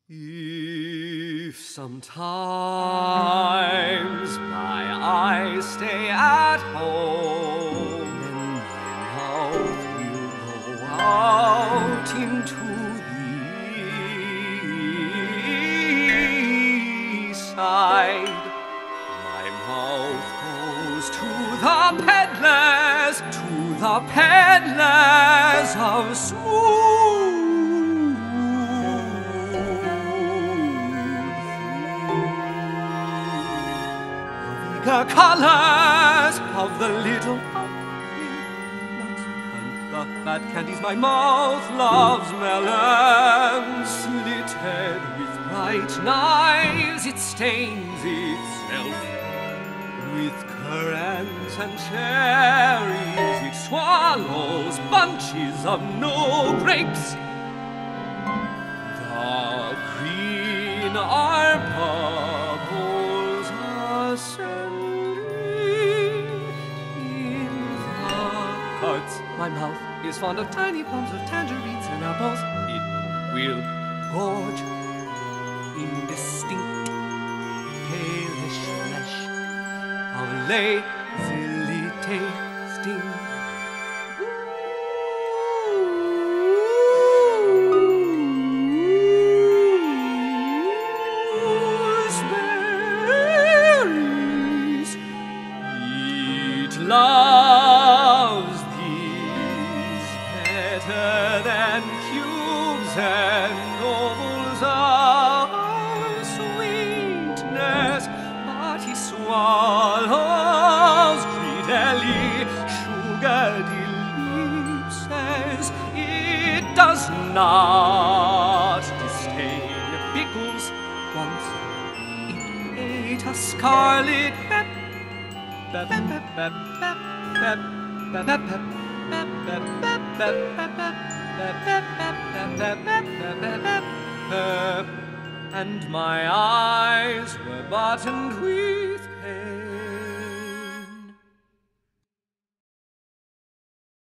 If sometimes my eyes stay at home, then my mouth will go out into the side. My mouth goes to the peddlers of smooth. The colors of the little pumpkin and the fat candies my mouth loves, melons slitted with bright knives. It stains itself with currants and cherries. It swallows bunches of new grapes. The green are purples ascending in the carts. My mouth is fond of tiny plums, of tangerines and apples. It will gorge indistinct palish flesh of lazily tasting gooseberries. It loves these better than cubes and ovals of sweetness, but he swallows greedily sugared ellipses. It does not disdain pickles. Once it ate a scarlet and my eyes were buttoned with pain.